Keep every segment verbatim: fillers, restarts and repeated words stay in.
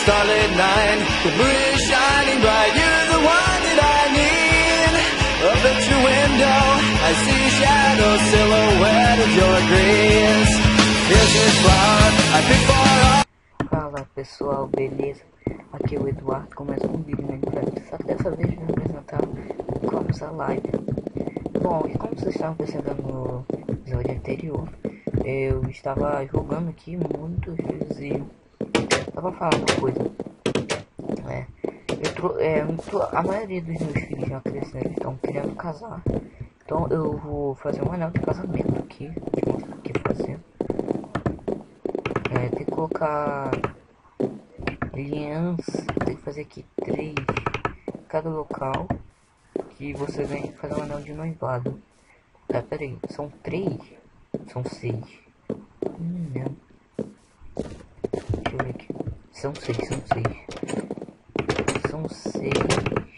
starlit night. The moon is shining bright. You're the one that I need. Up at your window, I see a shadow silhouette of your grace. Here's this flower I picked for. Fala pessoal, beleza? Aqui é o Eduardo, começa um vídeo no Minecraft. Só que dessa vez eu vou apresentar como essa live. Bom, e como vocês estavam percebendo no episódio anterior, eu estava jogando aqui muitos vezes e só pra falar uma coisa. É, eu tro é, eu tô, a maioria dos meus filhos já cresceram, estão querendo casar. Então eu vou fazer um anel de casamento aqui. Deixa eu mostrar aqui fazer. É, tem que colocar aliança, tem que fazer aqui três cada local que você vem fazer um anel de noivado. Tá, peraí, são três? São seis. Hum, não. Deixa eu ver aqui. São seis, são seis. São seis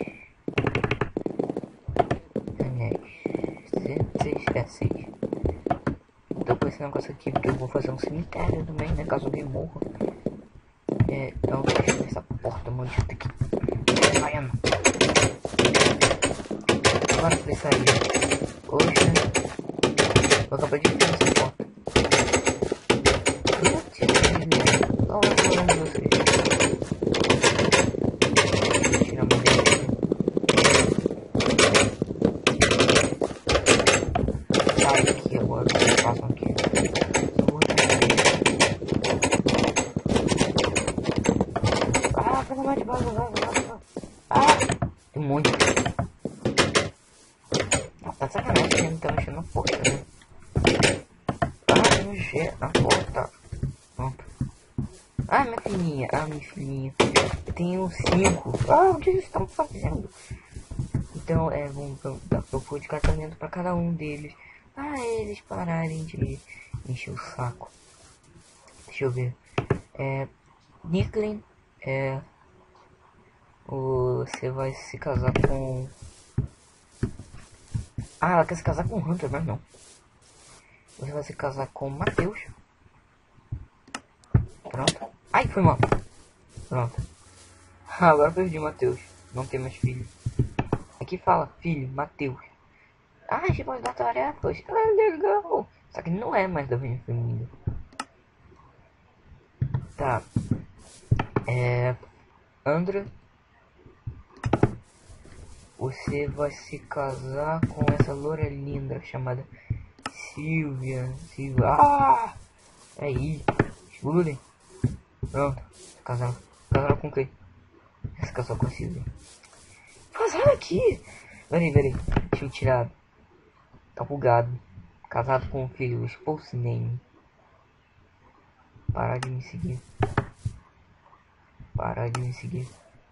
anéis. Seis, é seis. Então com esse negócio aqui, porque eu vou fazer um cemitério também, né? Caso alguém morra. É, então deixa eu ver essa porta maldita aqui. Vai, Ana. Agora que vai sair. Hoje, eu acabei de ver essa porta. Putz, não vai falar de vocês. Tirar uma dele. Sai aqui agora, passam aqui. Ah, pega mais de base, vai, vai, vai. Ah, tem um monte. Tá sacanagem que ele tá mexendo na porta, né? Ah, mexer na porta. Pronto. Ah, minha filhinha. Ah, minha filhinha. Eu tenho cinco. Ah, o que eles estão fazendo? Então, é, vamos dar propor de casamento pra cada um deles. Ah, eles pararem de encher o saco. Deixa eu ver. É, Nicklin, é, você vai se casar com... Ah, ela quer se casar com o Hunter, mas não. Você vai se casar com o Matheus. Pronto. Ai, foi mal. Pronto. Ah, agora perdi o Matheus. Não tem mais filho. Aqui fala, filho, Matheus. Ah, a gente pode dar tarefas. Ah, legal. Só que não é mais da minha família. Tá. É... Andra. Você vai se casar com essa loura linda chamada Silvia. Silvia. Ah! Aí. Escurem. Pronto. Casaram. Casaram com quem? Se casou com a Silvia. Casaram aqui. Peraí, peraí. Deixa eu tirar. Tá bugado. Casado com o filho. Expulse name. Parar de me seguir. Parar de me seguir.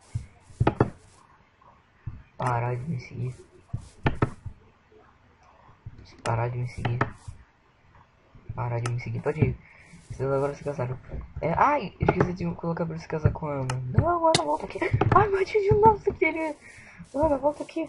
Parar de me seguir. Parar de me seguir. Parar de me seguir. Pode ir. Vocês agora se casaram. É, ai, esqueci de colocar pra se casar com a Ana. Não, Ana, volta aqui. Ai, bati de novo sem querer. Ana, volta aqui.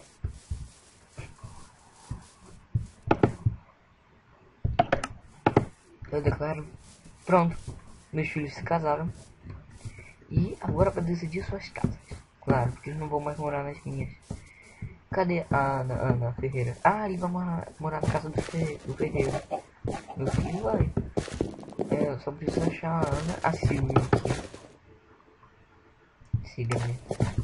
Eu declaro. Pronto. Meus filhos se casaram. E agora para decidir suas casas. Claro, porque eles não vão mais morar nas minhas. Cadê a Ana, Ana Ferreira? Ah, ele vai morar, morar na casa do, Fe, do Ferreira. Meu filho vai. É, eu só preciso achar a Ana, a Silvia aqui. Siga-me.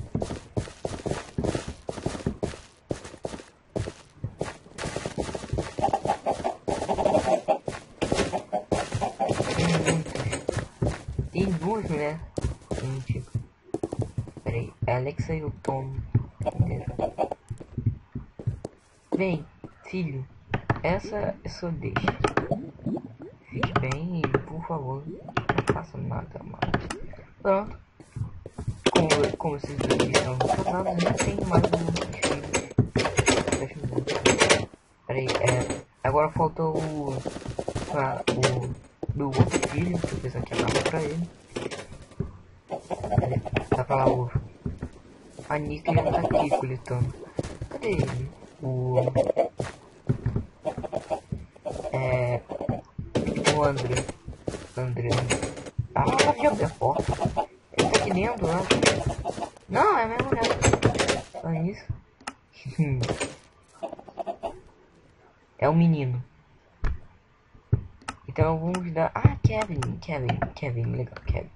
Tem duas, né? Mentira. Peraí, a Alexa e o Tom. Vem, filho, essa é sua deixa. Fique bem e, por favor, não faça nada mais. Pronto. Como, como vocês estão casados, não tem mais um filho. Peraí, é, agora falta o, pra, o do outro filho, que eu fiz aqui a nada pra ele. Peraí, dá pra lá o... A Nick já tá aqui coletando. Cadê ele? O... É... O André. André. Ah, já abriu a porta. Ele tá aqui dentro, eu acho. Não, é minha mulher. Só isso. É o menino. Então vamos dar... Ah, Kevin, Kevin, Kevin, legal, Kevin.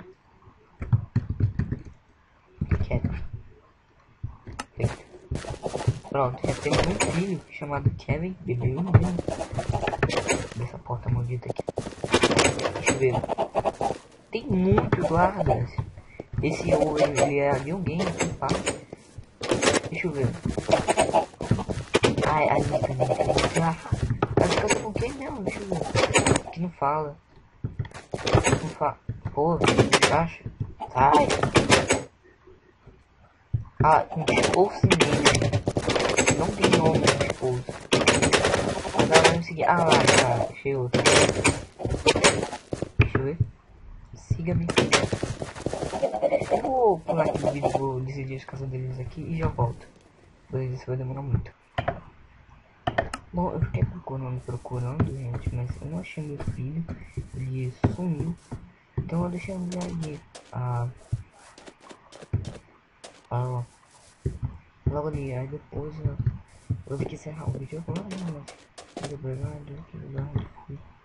Kevin. Feito. Pronto, já temos um filho chamado Kevin, bebê mesmo. Dessa porta maldita aqui. Deixa eu ver. Tem muitos guardas. Esse ou ele é de alguém aqui, pá. Deixa eu ver. Ai, ali também tem. Ah, vai ficar com quem mesmo? Deixa eu ver. Que não fala. Não fala. Pô, acha? Sai. Ah, um esforço nele. Não tem nome de esforço. Agora vamos seguir. Ah lá, tá. Achei outro. Deixa eu ver. Siga-me. Eu vou pular aqui no vídeo, vou decidir as casas deles aqui e já volto. Pois isso vai demorar muito. Bom, eu fiquei procurando, procurando, gente, mas eu não achei meu filho. Ele sumiu. Então eu deixei ele ali. Ah. Ah. Logo ali, aí depois eu vou ter que encerrar o vídeo agora, né? Muito obrigado, muito obrigado.